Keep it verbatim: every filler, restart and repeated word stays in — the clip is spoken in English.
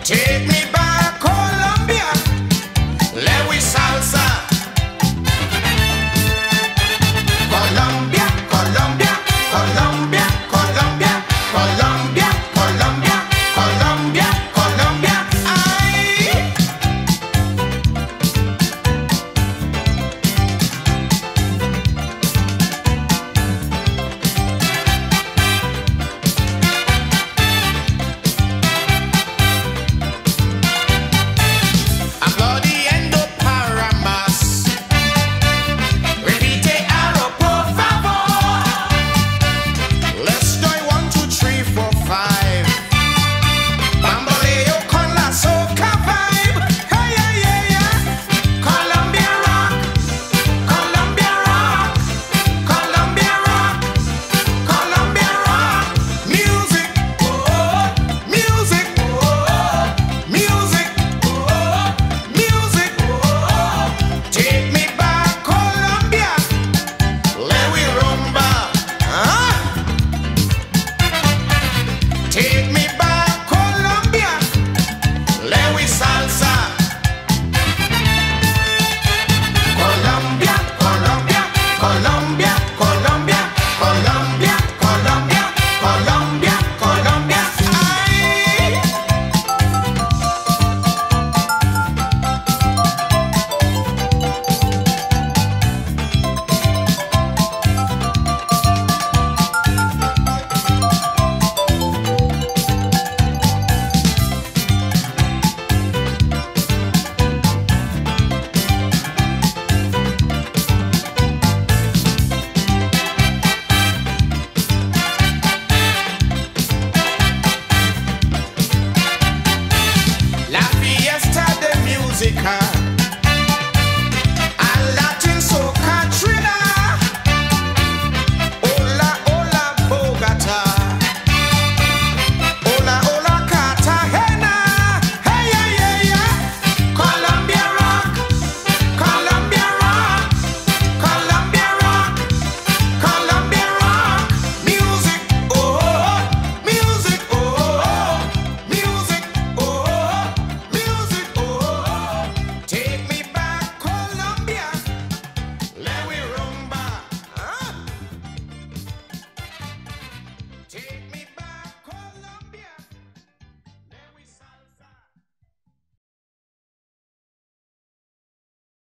Take me back, Colombia. Let we salsa. Colombia, Colombia, Colombia, Colombia, Colombia, Colombia, Colombia, Colombia. Ay. Aplaudiendo para más. Repite algo, por favor. Let's do it, one, two, three, four, five. Bamboleo con la soca vibe. Hey, yeah, yeah, yeah. Colombia rock, Colombia rock, Colombia rock, Colombia rock. Music, oh, music, oh, music, oh, music, oh. Take me back, Colombia. Let we rumba, huh? Take me back, Colombia. Let we salsa. Colombia, Colombia, Colombia, Colombia, Colombia, Colombia, Colombia, Colombia. Ay. La fiesta de música.